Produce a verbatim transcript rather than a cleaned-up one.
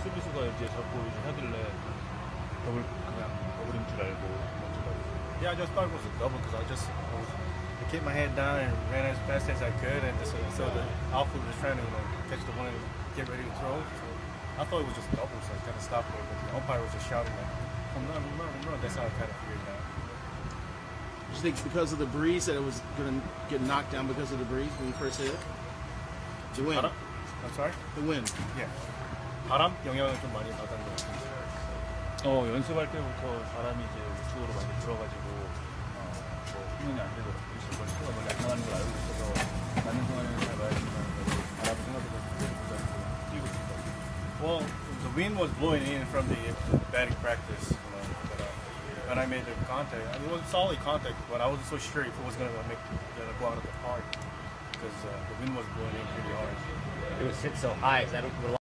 수비수가 이제 자꾸 이제 하길래 더블 그냥 더블인 줄 알고 멈추다가. Yeah, I just thought it was a double because I just I, was, I kept my head down and ran as fast as I could, and just, so the outfield was trying to you know catch the one and get ready to throw. So I thought it was just double, so I kind of stopped there. But the umpire was just shouting like, "Home run, home run, home run." That's how I kind of figured it out. Did you think because of the breeze that it was going to get knocked down because of the breeze when you first hit it? The wind. 바람? I'm sorry? The wind. Yeah. 바람 영향을 좀 많이 받았던 것 같아요. 어 연습할 때부터 바람이 이제 우측으로 많이 불어가지고 어, 뭐 후면이 안 되더라고요. 그래서 그걸 수가 원래 안 나가는 걸 알고 있어서 맞는 동안에는 잘 봐야지만 바람 생각보다 부지 않고 뛰고 있었다. Well, the wind was blowing in from the batting practice, you know, but uh, when I made the contact, I mean, it was solid contact, but I wasn't so sure if it was going to make uh, go out of the park because uh, the wind was blowing in pretty hard. It was hit so high. Is that